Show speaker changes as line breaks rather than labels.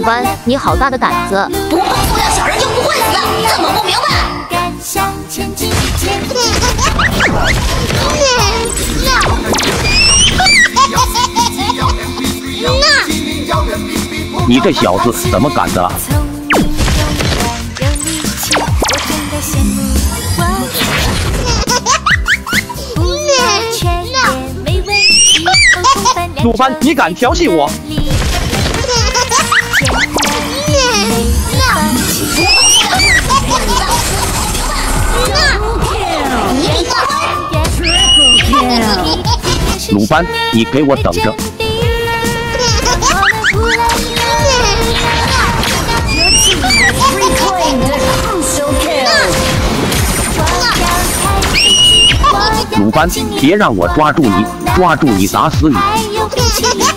班，你好大的胆子！
不会塑料小人就不会死，怎么不明白？
你这小子怎么敢的？
鲁班，你敢调戏我？
鲁班，你给我等着！鲁班，别让我抓住你，抓住你打死你！